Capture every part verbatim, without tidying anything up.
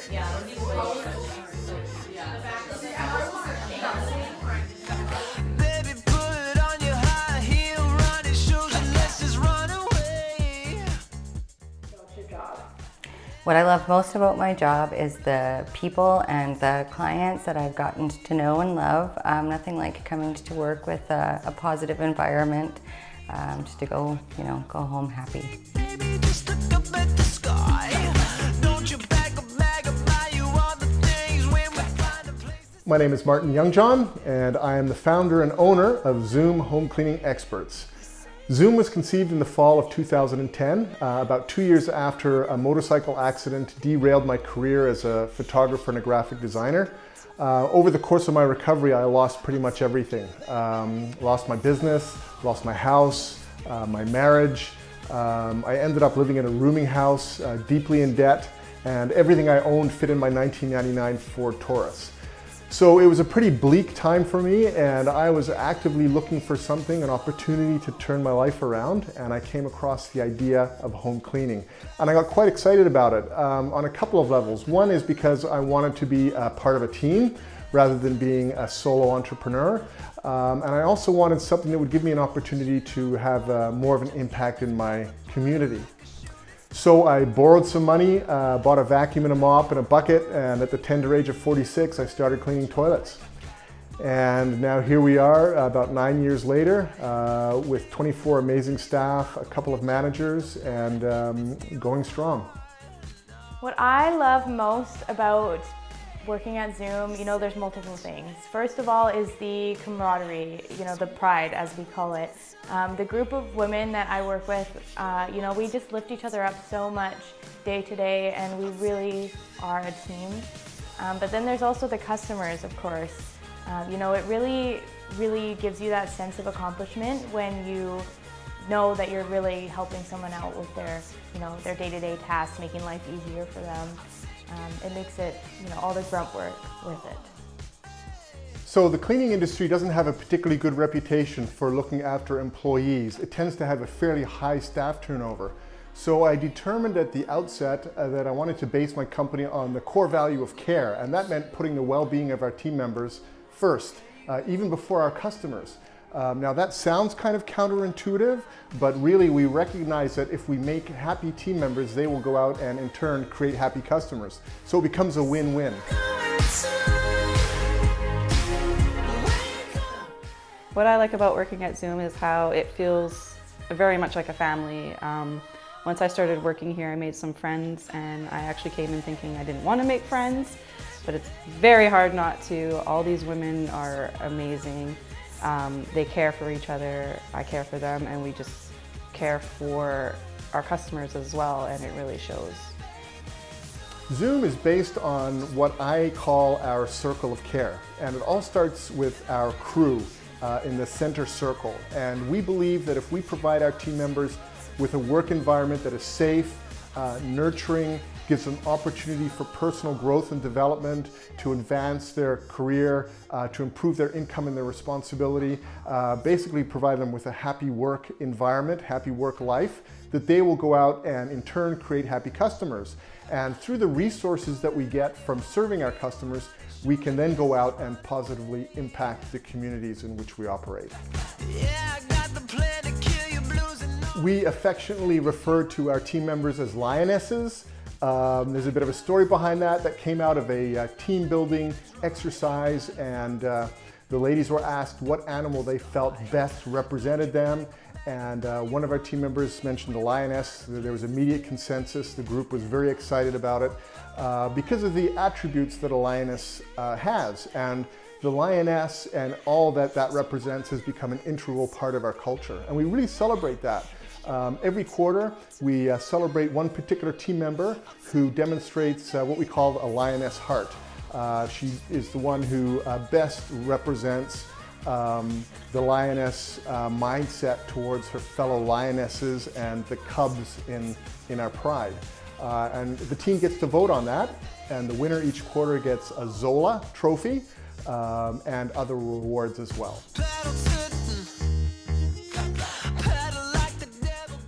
What I love most about my job is the people and the clients that I've gotten to know and love. Um, nothing like coming to work with a, a positive environment, um, just to go, you know, go home happy. Baby, just look up at the sky. Don't you bag a bag of buy you all the things when we find a place. My name is Martin Youngjohn, and I am the founder and owner of Zoom Home Cleaning Experts. Zoom was conceived in the fall of two thousand ten, uh, about two years after a motorcycle accident derailed my career as a photographer and a graphic designer. Uh, over the course of my recovery, I lost pretty much everything. Um, lost my business, lost my house, uh, my marriage. Um, I ended up living in a rooming house, uh, deeply in debt, and everything I owned fit in my nineteen ninety-nine Ford Taurus. So it was a pretty bleak time for me, and I was actively looking for something, an opportunity to turn my life around, and I came across the idea of home cleaning. And I got quite excited about it um, on a couple of levels. One is because I wanted to be a part of a team rather than being a solo entrepreneur. Um, and I also wanted something that would give me an opportunity to have uh, more of an impact in my community. So I borrowed some money, uh, bought a vacuum and a mop and a bucket, and at the tender age of forty-six, I started cleaning toilets. And now here we are, uh, about nine years later, uh, with twenty-four amazing staff, a couple of managers, and um, going strong. What I love most about working at Zoom, you know, there's multiple things. First of all is the camaraderie, you know, the pride, as we call it. Um, the group of women that I work with, uh, you know, we just lift each other up so much day to day, and we really are a team. Um, but then there's also the customers, of course. Um, you know, it really, really gives you that sense of accomplishment when you know that you're really helping someone out with their, you know, their day-to-day tasks, making life easier for them. Um, it makes it, you know, all the grunt work worth it. So the cleaning industry doesn't have a particularly good reputation for looking after employees. It tends to have a fairly high staff turnover. So I determined at the outset uh, that I wanted to base my company on the core value of care, and that meant putting the well-being of our team members first, uh, even before our customers. Um, now that sounds kind of counterintuitive, but really we recognize that if we make happy team members, they will go out and in turn create happy customers. So it becomes a win-win. What I like about working at Zoom is how it feels very much like a family. Um, once I started working here, I made some friends, and I actually came in thinking I didn't want to make friends, but it's very hard not to. All these women are amazing. Um, they care for each other, I care for them, and we just care for our customers as well, and it really shows. Zoom is based on what I call our circle of care, and it all starts with our crew uh, in the center circle. And we believe that if we provide our team members with a work environment that is safe, uh, nurturing, gives them opportunity for personal growth and development, to advance their career, uh, to improve their income and their responsibility, uh, basically provide them with a happy work environment, happy work life, that they will go out and in turn create happy customers. And through the resources that we get from serving our customers, we can then go out and positively impact the communities in which we operate. Yeah, I got the plan to kill your blues and we affectionately refer to our team members as lionesses. Um, there's a bit of a story behind that that came out of a uh, team building exercise, and uh, the ladies were asked what animal they felt best represented them, and uh, one of our team members mentioned the lioness. There was immediate consensus. The group was very excited about it uh, because of the attributes that a lioness uh, has, and the lioness and all that that represents has become an integral part of our culture, and we really celebrate that. Um, every quarter, we uh, celebrate one particular team member who demonstrates uh, what we call a lioness heart. Uh, she is the one who uh, best represents um, the lioness uh, mindset towards her fellow lionesses and the cubs in, in our pride. Uh, and the team gets to vote on that, and the winner each quarter gets a Zola trophy um, and other rewards as well.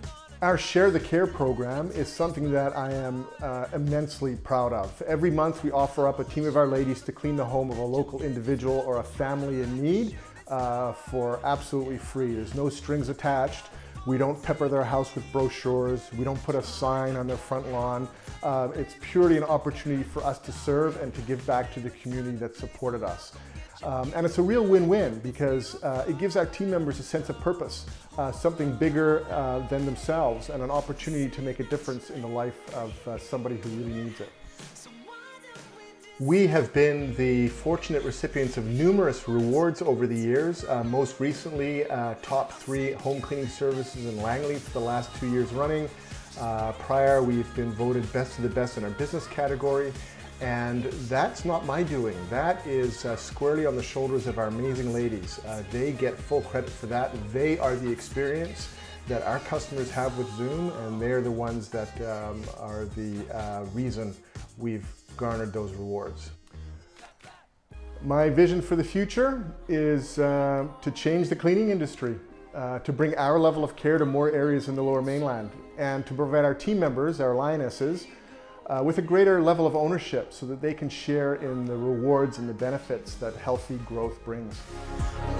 Our Share the Care program is something that I am uh, immensely proud of. Every month we offer up a team of our ladies to clean the home of a local individual or a family in need uh, for absolutely free. There's no strings attached. We don't pepper their house with brochures. We don't put a sign on their front lawn. Uh, it's purely an opportunity for us to serve and to give back to the community that supported us. Um, and it's a real win-win because uh, it gives our team members a sense of purpose, uh, something bigger uh, than themselves, and an opportunity to make a difference in the life of uh, somebody who really needs it. We have been the fortunate recipients of numerous rewards over the years, uh, most recently uh, top three home cleaning services in Langley for the last two years running. Uh, prior, we've been voted best of the best in our business category. And that's not my doing. That is uh, squarely on the shoulders of our amazing ladies. Uh, they get full credit for that. They are the experience that our customers have with Zoom, and they're the ones that um, are the uh, reason we've garnered those rewards. My vision for the future is uh, to change the cleaning industry, uh, to bring our level of care to more areas in the Lower Mainland, and to provide our team members, our lionesses, Uh, with a greater level of ownership so that they can share in the rewards and the benefits that healthy growth brings.